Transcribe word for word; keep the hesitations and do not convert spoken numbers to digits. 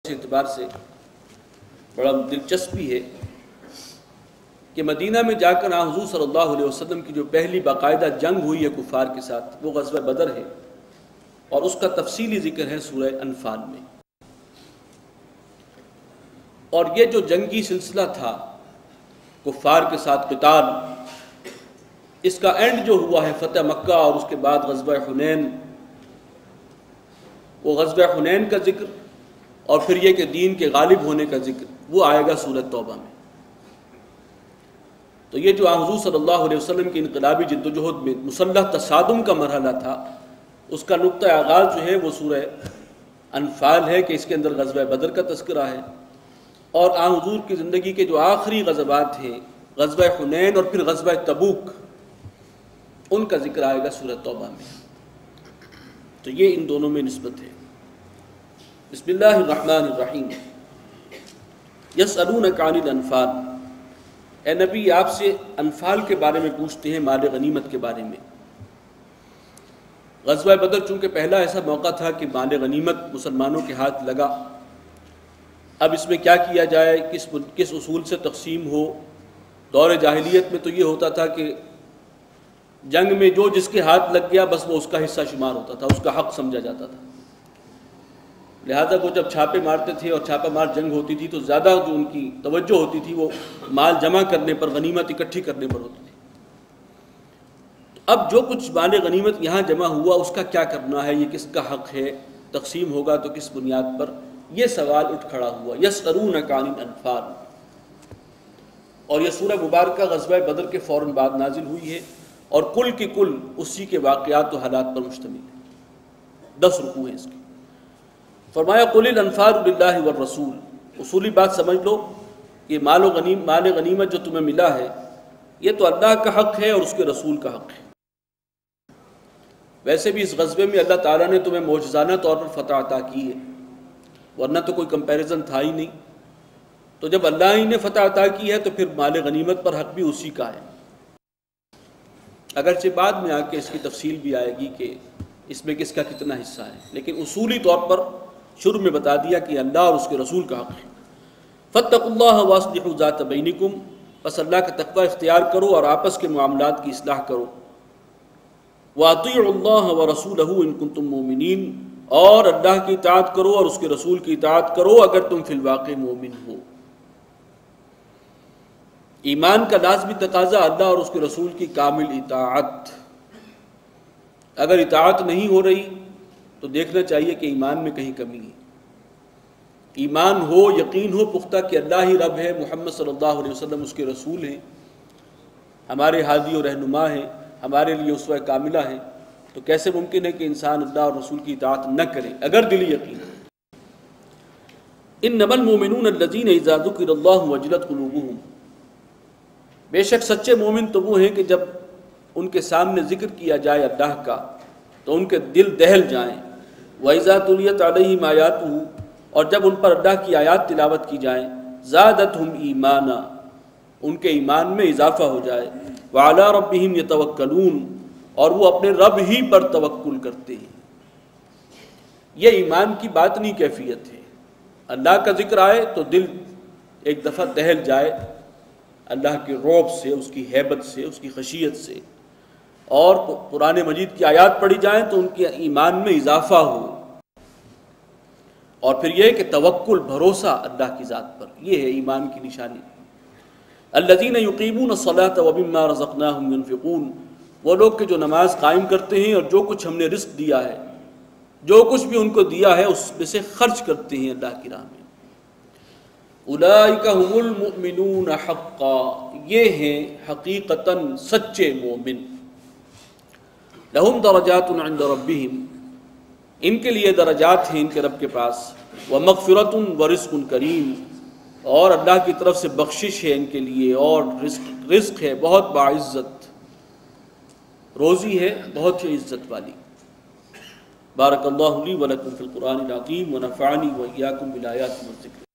اعتبار سے بڑا دلچسپی ہے کہ مدینہ میں جا کر حضور صلی اللہ علیہ وسلم کی جو پہلی باقاعدہ جنگ ہوئی ہے کفار کے ساتھ وہ غزوہ بدر ہے، اور اس کا تفصیلی ذکر ہے سورہ انفال میں۔ اور یہ جو جنگی سلسلہ تھا کفار کے ساتھ قتال، اس کا اینڈ جو ہوا ہے فتح مکہ اور اس کے بعد غزوہ حنین، وہ غزوہ حنین کا ذکر اور پھر یہ کہ دین کے غالب ہونے کا ذکر وہ آئے گا سورہ توبہ میں۔ تو یہ جو حضور صلی اللہ علیہ وسلم کی انقلابی جدوجہد میں مسلح تصادم کا مرحلہ تھا، اس کا نقطہ آغاز جو ہے وہ سورہ انفال ہے کہ اس کے اندر غزوہ بدر کا تذکرہ ہے، اور آن حضور کی زندگی کے جو آخری غزوات ہیں غزوہ حنین اور پھر غزوہ تبوک، ان کا ذکر آئے گا سورہ توبہ میں۔ تو یہ ان دونوں میں نسبت ہے۔ بسم اللہ الرحمن الرحیم۔ یسألونک عن الانفال، اے نبی آپ سے انفال کے بارے میں پوچھتے ہیں، مال غنیمت کے بارے میں۔ غزوہ بدر چونکہ پہلا ایسا موقع تھا کہ مال غنیمت مسلمانوں کے ہاتھ لگا، اب اس میں کیا کیا جائے، کس کس اصول سے تقسیم ہو۔ دور جاہلیت میں تو یہ ہوتا تھا کہ جنگ میں جو جس کے ہاتھ لگ گیا بس وہ اس کا حصہ شمار ہوتا تھا، اس کا حق سمجھا جاتا تھا، لہذا وہ جب چھاپے مارتے تھے اور چھاپہ مار جنگ ہوتی تھی تو زیادہ جو ان کی توجہ ہوتی تھی وہ مال جمع کرنے پر، غنیمت اکٹھی کرنے پر ہوتی تھی۔ اب جو کچھ مال غنیمت یہاں جمع ہوا اس کا کیا کرنا ہے، یہ کس کا حق ہے، تقسیم ہوگا تو کس بنیاد پر، یہ سوال اٹھ کھڑا ہوا۔ یسألونک عن الانفال، اور یہ سورہ مبارکہ غزوہ بدر کے فوراً بعد نازل ہوئی ہے اور کل کی کل اسی کے واقعات و حالات پر مشتمل ہے، دس رکوع ہیں اس کی۔ فرمایا قل الانفال للہ والرسول، اصولی بات سمجھ لو، یہ مال و غنیم مال غنیمت جو تمہیں ملا ہے یہ تو اللہ کا حق ہے اور اس کے رسول کا حق ہے۔ ویسے بھی اس غزوے میں اللہ تعالیٰ نے تمہیں معجزانہ طور پر فتح عطا کی ہے، ورنہ تو کوئی کمپیریزن تھا ہی نہیں۔ تو جب اللہ ہی نے فتح عطا کی ہے تو پھر مال غنیمت پر حق بھی اسی کا ہے۔ اگرچہ بعد میں آ کے اس کی تفصیل بھی آئے گی کہ اس میں کس کا کتنا حصہ ہے، لیکن اصولی طور پر شروع میں بتا دیا کہ اللہ اور اس کے رسول کا حق ہے۔ فاتقوا اللہ واصلحوا ذات بینکم، بس اللہ کا تقوی اختیار کرو اور آپس کے معاملات کی اصلاح کرو۔ واطیعوا اللہ ورسولہ ان کنتم مؤمنین، اور اللہ کی اطاعت کرو اور اس کے رسول کی اطاعت کرو اگر تم فی الواقع مومن ہو۔ ایمان کا لازمی تقاضا اللہ اور اس کے رسول کی کامل اطاعت۔ اگر اطاعت نہیں ہو رہی تو دیکھنا چاہیے کہ ایمان میں کہیں کمی ہے۔ ایمان ہو، یقین ہو پختہ کہ اللہ ہی رب ہے، محمد صلی اللہ علیہ وسلم اس کے رسول ہیں، ہمارے ہادی و رہنما ہیں، ہمارے لیے اسوہ کاملہ ہیں، تو کیسے ممکن ہے کہ انسان اللہ اور رسول کی اطاعت نہ کرے اگر دلی یقین ہے۔ انما المؤمنون الذین اذا ذکر اللہ وجلت قلوبہم، بے شک سچے مومن تو وہ ہیں کہ جب ان کے سامنے ذکر کیا جائے اللہ کا تو ان کے دل دہل جائیں۔ وَإِذَا تُلِيَتْ عَلَيْهِمْ آيَاتُهُ، اور جب ان پر اللہ کی آیات تلاوت کی جائیں، زَادَتْهُمْ ایمانا، ان کے ایمان میں اضافہ ہو جائے۔ وَعَلَىٰ رَبِّهِمْ يَتَوَكَّلُونَ، اور وہ اپنے رب ہی پر توکل کرتے ہیں۔ یہ ایمان کی باطنی کیفیت ہے، اللہ کا ذکر آئے تو دل ایک دفعہ دہل جائے اللہ کے رعب سے، اس کی ہیبت سے، اس کی خشیت سے، اور قرآن مجید کی آیات پڑھی جائیں تو ان کے ایمان میں اضافہ ہو۔ اور پھر یہ کہ توکل، بھروسہ اللہ کی ذات پر، یہ ہے ایمان کی نشانی۔ الذین یقیمون الصلاۃ ومما رزقناہم ینفقون، وہ لوگ کہ جو نماز قائم کرتے ہیں اور جو کچھ ہم نے رزق دیا ہے، جو کچھ بھی ان کو دیا ہے اس میں سے خرچ کرتے ہیں اللہ کی راہ میں۔ اولئک ھم المؤمنون حقا، یہ ہیں حقیقتاً سچے مومن۔ لہم درجات عند ربہم، ان کے لیے درجات ہیں ان کے رب کے پاس۔ ومغفرۃ ورزق کریم، اور اللہ کی طرف سے بخشش ہے ان کے لیے، اور رزق رزق ہے بہت باعزت، روزی ہے بہت ہی عزت والی۔ بارک اللہ لی ولکم فی القرآن العظیم ونفعنی وإیاکم بالآیات والذکر۔